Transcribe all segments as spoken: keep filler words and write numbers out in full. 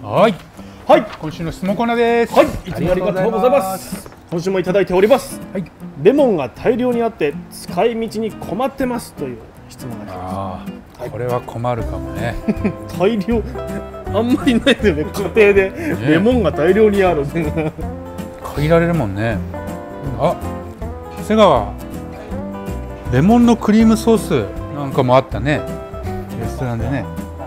はい。 はい、 今週の質問コーナーです。 はい、いつもありがとうございます。今週もいただいております。はい、レモンが大量にあって使い道に困ってますという質問が来てます。 ああ、はい、これは困るかもね。 大量、あんまりないですよね。家庭でレモンが大量にある。 限られるもんね。あ、瀬川。レモンのクリームソースなんかもあったね。レストランでね。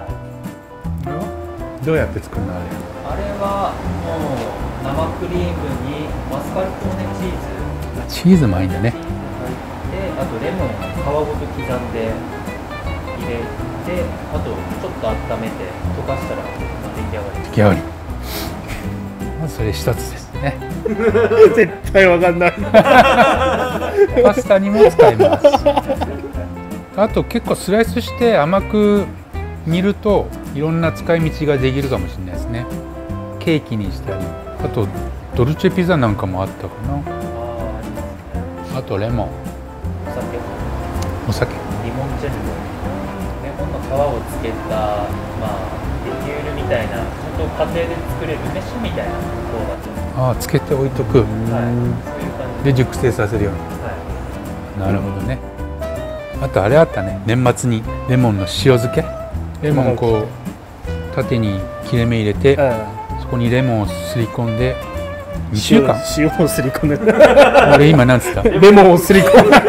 どうやって作るのあれ？ あれはもう生クリームにマスカルポーネチーズ。チーズもいいんだね。 で、あとレモンを皮ごと刻んで入れて、あとちょっと温めて溶かしたら出来上がり。 出来上がり。まずそれ一つですね。 絶対わかんない。 パスタにも使えます。あと結構スライスして甘く煮るといろんな使い道ができるかもしれないですね。ケーキにしたり、あとドルチェピザなんかもあったかな。あ、 ありますね。 あとレモン、 お酒、 お酒、 リモンチェット、レモンの皮をつけたまあリキュールみたいな、ちょっと家庭で作れるメッシュみたいな方だと。 ああ、つけて置いとく。はい、 そういう感じで熟成させるように。はい、なるほどね。あとあれあったね。年末にレモンの塩漬け。レモンをこう縦に切れ目入れて、そこにレモンをすり込んでにしゅうかん。 塩をすり込んで。 俺今なんつった？ レモンをすり込んで。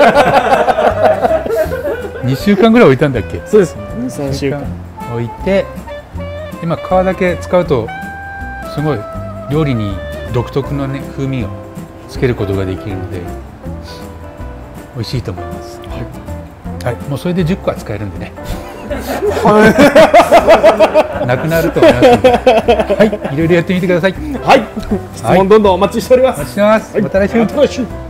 にしゅうかんぐらい置いたんだっけ？ そうです。に、さんしゅうかん置いて、今皮だけ使うとすごい料理に独特のね風味をつけることができるので美味しいと思います。はい。はい、もうそれでじゅっこは使えるんでね。なくなると思いますので、はい、いろいろやってみてください。 はい、質問どんどんお待ちしております。 お待ちしてます。また来週。